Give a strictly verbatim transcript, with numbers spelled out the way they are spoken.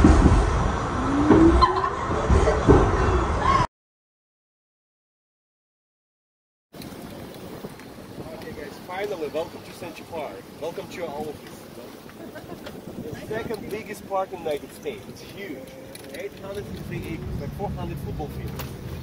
Finally, welcome to Central Park. Welcome to our office. The second biggest park in the United States. It's huge. eight hundred fifty acres, like four hundred football fields.